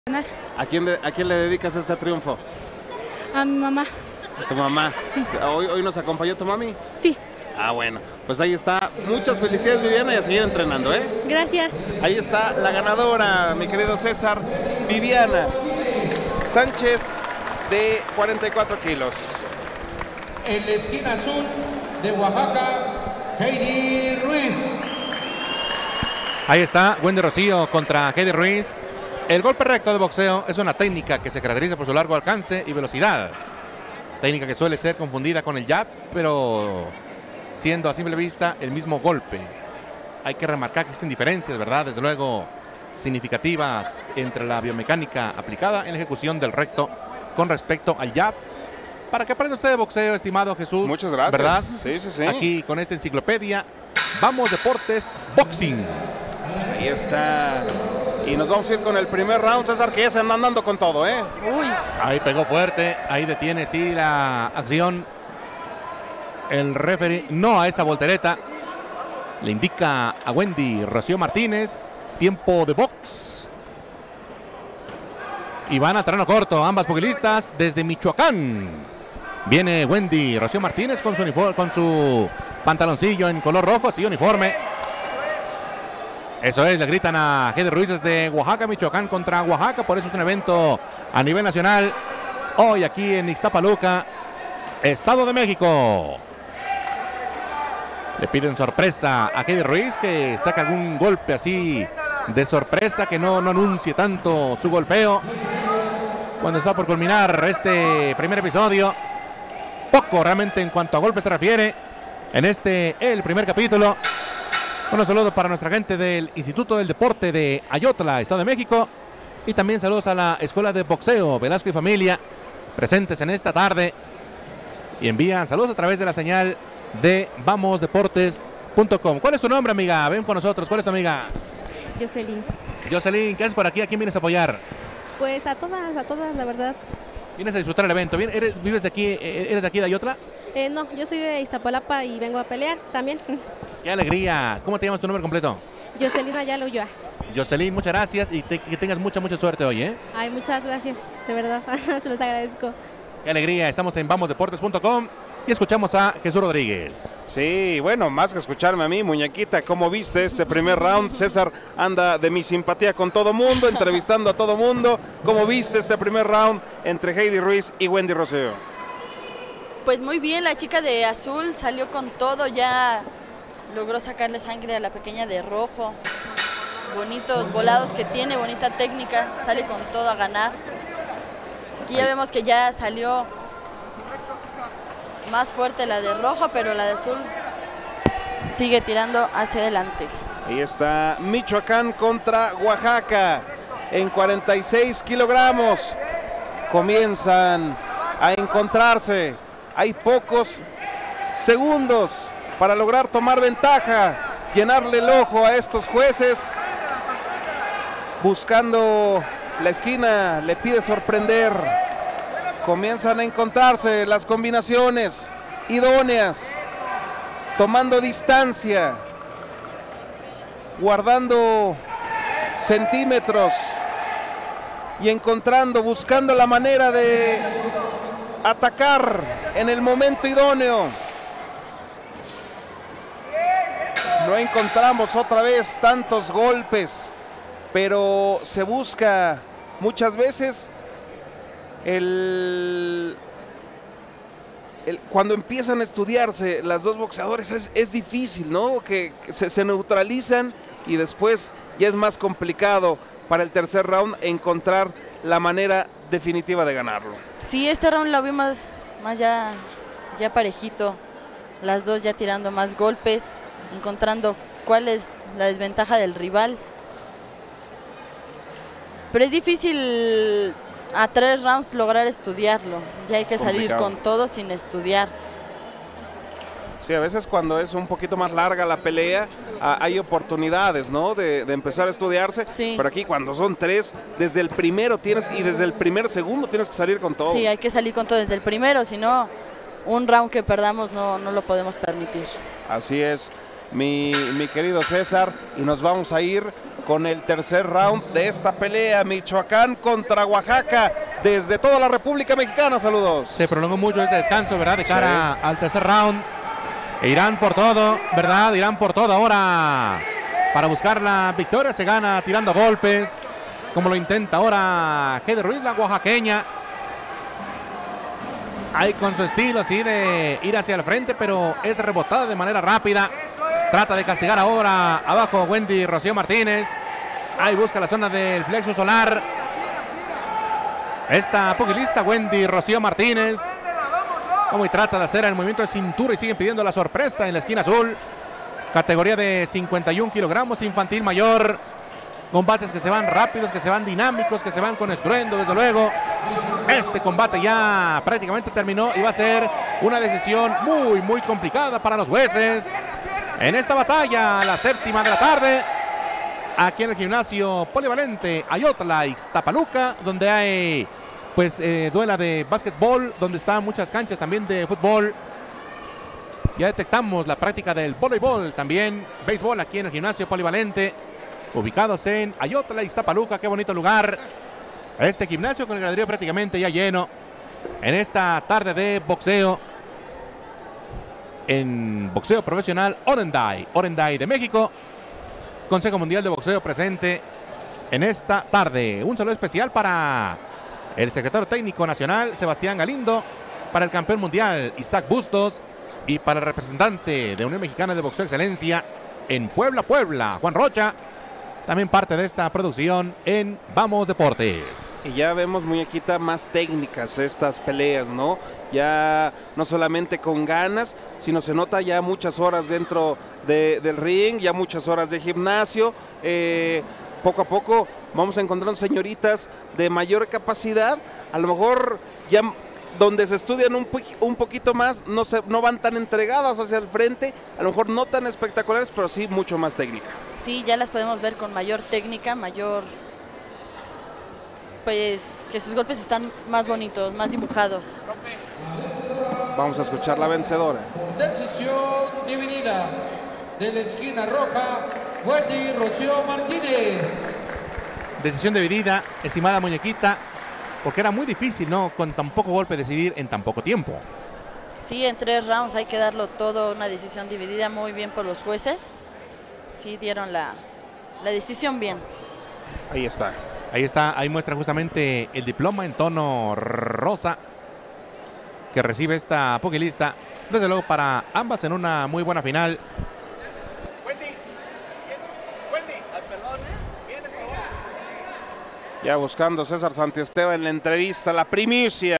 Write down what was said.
¿A quién le dedicas este triunfo? A mi mamá. ¿A tu mamá? Sí. ¿Hoy nos acompañó tu mami? Sí. Ah, bueno. Pues ahí está. Muchas felicidades, Viviana, y a seguir entrenando, ¿eh? Gracias. Ahí está la ganadora, mi querido César, Viviana Sánchez, de 44 kilos. En la esquina azul de Oaxaca, Heidi Ruiz. Ahí está, Wendy Rocío contra Heidi Ruiz. El golpe recto de boxeo es una técnica que se caracteriza por su largo alcance y velocidad. Técnica que suele ser confundida con el jab, pero siendo a simple vista el mismo golpe. Hay que remarcar que existen diferencias, ¿verdad? Desde luego significativas entre la biomecánica aplicada en la ejecución del recto con respecto al jab. Para que aprenda usted de boxeo, estimado Jesús. Muchas gracias. ¿Verdad? Sí. Aquí con esta enciclopedia, Vamos Deportes Boxing. Ahí está. Y nos vamos a ir con el primer round, César, que ya se andan dando con todo, ¿eh? Uy. Ahí pegó fuerte, ahí detiene sí la acción. El referee no a esa voltereta. Le indica a Wendy Rocío Martínez, tiempo de box. Y van a terreno corto, ambas pugilistas desde Michoacán. Viene Wendy Rocío Martínez con su pantaloncillo en color rojo, así uniforme. Eso es, le gritan a Heidi Ruiz desde Oaxaca, Michoacán contra Oaxaca. Por eso es un evento a nivel nacional. Hoy aquí en Ixtapaluca, Estado de México. Le piden sorpresa a Heidi Ruiz, que saca algún golpe así de sorpresa, que no anuncie tanto su golpeo. Cuando está por culminar este primer episodio. Poco realmente en cuanto a golpes se refiere en el primer capítulo. Un saludo para nuestra gente del Instituto del Deporte de Ayotla, Estado de México. Y también saludos a la Escuela de Boxeo Velasco y Familia, presentes en esta tarde. Y envían saludos a través de la señal de vamosdeportes.com. ¿Cuál es tu nombre, amiga? Ven con nosotros. ¿Cuál es tu amiga? Jocelyn. Jocelyn, ¿qué haces por aquí? ¿A quién vienes a apoyar? Pues a todas, la verdad. ¿Vienes a disfrutar el evento? ¿Vives de aquí? ¿Eres de aquí de Ayotla? No, yo soy de Iztapalapa y vengo a pelear también. ¡Qué alegría! ¿Cómo te llamas, tu nombre completo? Jocelyn Ayala Ulloa. Jocelyn, muchas gracias y que tengas mucha suerte hoy, ¿eh? Ay, muchas gracias, de verdad, se los agradezco. ¡Qué alegría! Estamos en vamosdeportes.com y escuchamos a Jesús Rodríguez. Sí, bueno, más que escucharme a mí, muñequita, ¿cómo viste este primer round? César anda de mi simpatía con todo mundo, entrevistando a todo mundo. ¿Cómo viste este primer round entre Heidi Ruiz y Wendy Rocío? Pues muy bien, la chica de azul salió con todo, ya logró sacarle sangre a la pequeña de rojo. Bonitos volados que tiene, bonita técnica, sale con todo a ganar. Aquí ya vemos que ya salió más fuerte la de rojo, pero la de azul sigue tirando hacia adelante. Ahí está Michoacán contra Oaxaca en 46 kilogramos. Comienzan a encontrarse. Hay pocos segundos para lograr tomar ventaja, llenarle el ojo a estos jueces. Buscando la esquina, le pide sorprender. Comienzan a encontrarse las combinaciones idóneas, tomando distancia, guardando centímetros y buscando la manera de atacar en el momento idóneo. No encontramos otra vez tantos golpes, pero se busca muchas veces cuando empiezan a estudiarse las dos boxeadores es difícil, ¿no? Que se neutralizan y después ya es más complicado para el tercer round encontrar la manera definitiva de ganarlo. Sí, este round lo vi más ya parejito, las dos ya tirando más golpes, encontrando cuál es la desventaja del rival. Pero es difícil a 3 rounds lograr estudiarlo, ya hay que salir con todo sin estudiar. Sí, a veces cuando es un poquito más larga la pelea, hay oportunidades, ¿no? De empezar a estudiarse. Sí. Pero aquí cuando son 3, desde el primero y desde el primer segundo tienes que salir con todo. Sí, hay que salir con todo desde el primero, si no, un round que perdamos no lo podemos permitir. Así es, mi querido César, y nos vamos a ir con el tercer round de esta pelea. Michoacán contra Oaxaca, desde toda la República Mexicana. Saludos. Se prolongó mucho este descanso, ¿verdad? De cara al tercer round. E irán por todo, ¿verdad? Irán por todo ahora para buscar la victoria. Se gana tirando golpes, como lo intenta ahora Heidi Ruiz, la oaxaqueña. Ahí con su estilo así de ir hacia el frente, pero es rebotada de manera rápida. Trata de castigar ahora abajo Wendy Rocío Martínez. Ahí busca la zona del plexo solar. Esta pugilista Wendy Rocío Martínez. Como y trata de hacer el movimiento de cintura y siguen pidiendo la sorpresa en la esquina azul. Categoría de 51 kilogramos, infantil mayor. Combates que se van rápidos, que se van dinámicos, que se van con estruendo, desde luego. Este combate ya prácticamente terminó y va a ser una decisión muy complicada para los jueces. En esta batalla, la séptima de la tarde, aquí en el gimnasio polivalente Ayotla, Ixtapaluca, donde hay pues duela de básquetbol, donde están muchas canchas también de fútbol. Ya detectamos la práctica del voleibol, también béisbol aquí en el gimnasio polivalente, ubicados en Ayotla, Ixtapaluca. Qué bonito lugar. Este gimnasio con el graderío prácticamente ya lleno en esta tarde de boxeo. En boxeo profesional, Orenday de México. Consejo Mundial de Boxeo presente en esta tarde. Un saludo especial para el secretario técnico nacional, Sebastián Galindo, para el campeón mundial, Isaac Bustos, y para el representante de Unión Mexicana de Boxeo Excelencia en Puebla, Juan Rocha. También parte de esta producción en Vamos Deportes. Y ya vemos, muñequita, más técnicas estas peleas, ¿no? Ya no solamente con ganas, sino se nota ya muchas horas dentro del ring, ya muchas horas de gimnasio. Poco a poco vamos encontrando señoritas de mayor capacidad. A lo mejor ya donde se estudian un poquito más, no van tan entregadas hacia el frente, a lo mejor no tan espectaculares, pero sí mucho más técnica. Sí, ya las podemos ver con mayor técnica, pues que sus golpes están más bonitos, más dibujados. Vamos a escuchar la vencedora. Decisión dividida de la esquina roja, Wendy Rocío Martínez. Decisión dividida, estimada muñequita, porque era muy difícil, ¿no? Con tan poco golpe decidir en tan poco tiempo. Sí, en 3 rounds hay que darlo todo, una decisión dividida muy bien por los jueces. Sí, dieron la decisión bien. Ahí está. Ahí muestra justamente el diploma en tono rosa que recibe esta pugilista. Desde luego para ambas en una muy buena final. Ya buscando César Santiesteban en la entrevista, la primicia.